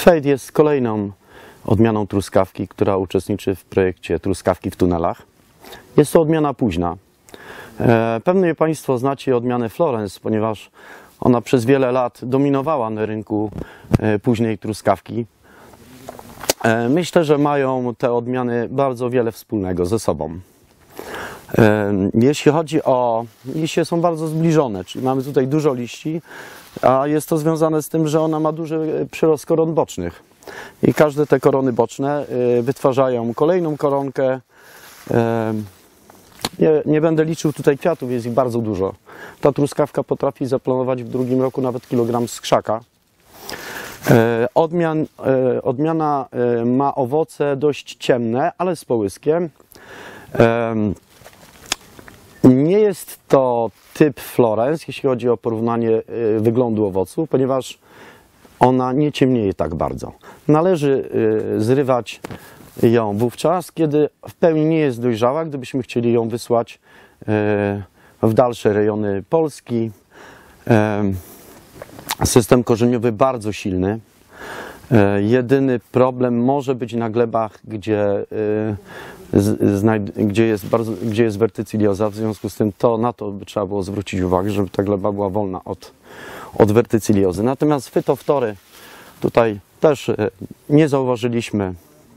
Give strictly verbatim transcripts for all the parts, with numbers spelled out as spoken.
Fade jest kolejną odmianą truskawki, która uczestniczy w projekcie Truskawki w tunelach. Jest to odmiana późna. Pewnie Państwo znacie odmianę Florence, ponieważ ona przez wiele lat dominowała na rynku późnej truskawki. Myślę, że mają te odmiany bardzo wiele wspólnego ze sobą. Jeśli chodzi o liście, są bardzo zbliżone, czyli mamy tutaj dużo liści, a jest to związane z tym, że ona ma duży przyrost koron bocznych. I każde te korony boczne wytwarzają kolejną koronkę. Nie, nie będę liczył tutaj kwiatów, jest ich bardzo dużo. Ta truskawka potrafi zaplanować w drugim roku nawet kilogram z krzaka. Odmian, odmiana ma owoce dość ciemne, ale z połyskiem. Nie jest to typ Florence, jeśli chodzi o porównanie wyglądu owoców, ponieważ ona nie ciemnieje tak bardzo. Należy zrywać ją wówczas, kiedy w pełni nie jest dojrzała, gdybyśmy chcieli ją wysłać w dalsze rejony Polski. System korzeniowy bardzo silny. Jedyny problem może być na glebach, gdzie, gdzie, jest, bardzo, gdzie jest wertycylioza. W związku z tym to, na to by trzeba było zwrócić uwagę, żeby ta gleba była wolna od, od wertycyliozy. Natomiast fytoftory tutaj też nie zauważyliśmy.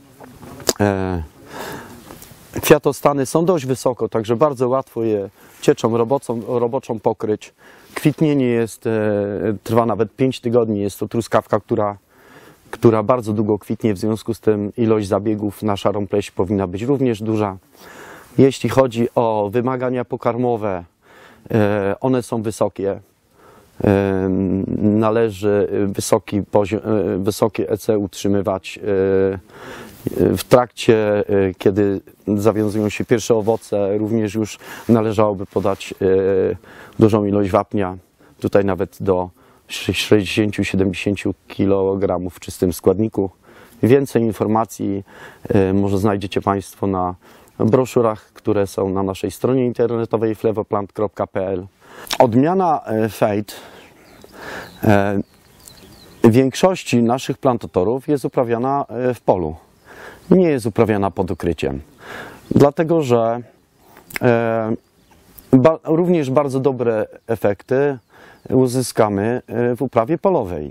Kwiatostany są dość wysoko, także bardzo łatwo je cieczą roboczą, roboczą pokryć. Kwitnienie jest, trwa nawet pięć tygodni. Jest to truskawka, która, która bardzo długo kwitnie, w związku z tym ilość zabiegów na szarą pleść powinna być również duża. Jeśli chodzi o wymagania pokarmowe, one są wysokie. Należy wysoki poziom, wysokie E C utrzymywać w trakcie, kiedy zawiązują się pierwsze owoce. Również już należałoby podać dużą ilość wapnia, tutaj nawet do sześćdziesięciu do siedemdziesięciu kilogramów w czystym składniku. Więcej informacji może znajdziecie Państwo na broszurach, które są na naszej stronie internetowej flevoplant kropka p l. Odmiana Fade w większości naszych plantatorów jest uprawiana w polu. Nie jest uprawiana pod ukryciem. Dlatego, że ba, również bardzo dobre efekty uzyskamy w uprawie polowej.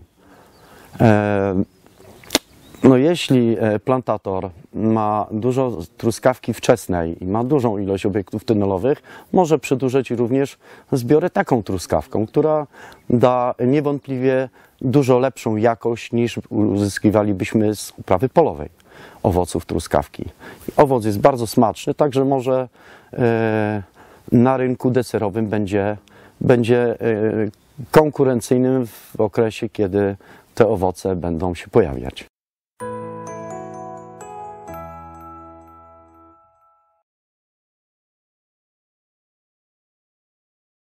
No, jeśli plantator ma dużo truskawki wczesnej i ma dużą ilość obiektów tunelowych, może przedłużyć również zbiory taką truskawką, która da niewątpliwie dużo lepszą jakość niż uzyskiwalibyśmy z uprawy polowej owoców truskawki. Owoc jest bardzo smaczny, także może na rynku deserowym będzie, będzie konkurencyjnym w okresie, kiedy te owoce będą się pojawiać.